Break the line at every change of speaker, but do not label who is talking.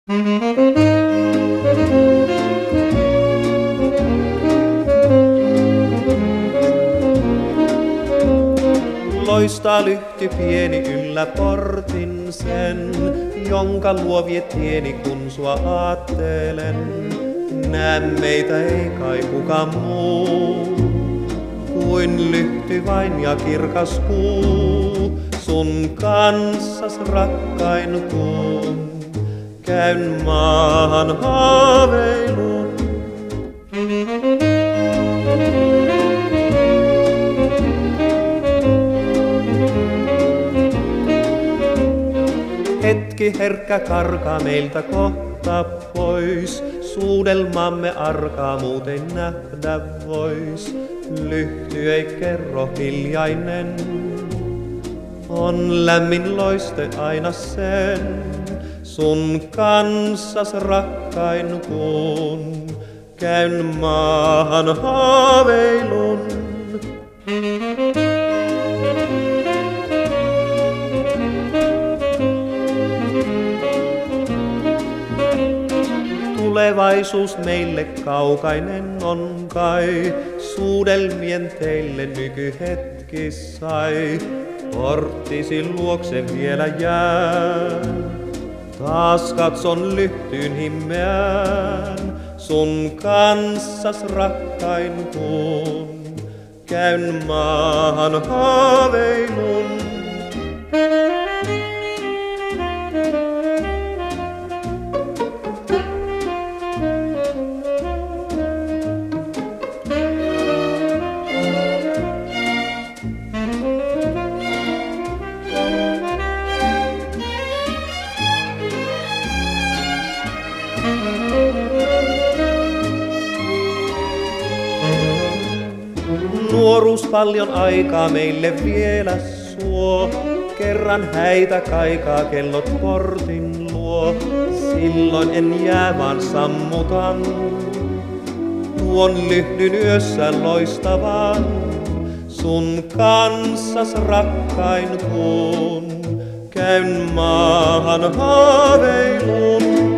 Loistaa lyhty pieni yllä portin sen, jonka luo vie tieni, kun sua aattelen. Näe meitä ei kai kuka muu, kuin lyhty vain ja kirkas kuu. Sun kanssas rakkain kun käyn maahan haaveilun. Hetki herkkä karkaa meiltä kohta pois, suudelmamme arkaa muuten nähdä vois. Lyhty ei kerro hiljainen, on lämmin loiste aina sen. Sun kanssas rakkain kun käyn maahan haaveilun. Tulevaisuus meille kaukainen on kai, suudelmien teille nykyhetki sai. Porttisi luokse vielä jään, taas katson lyhtyyn himmeään. Sun kanssas rakkain kun käyn maahan haaveilun. Nuoruus paljon aikaa meille vielä suo, kerran häitä kaikaa kellot portin luo. Silloin en jää vaan sammutan tuon lyhdyn yössä loistavan. Sun kanssas rakkain kun käyn maahan haaveilun.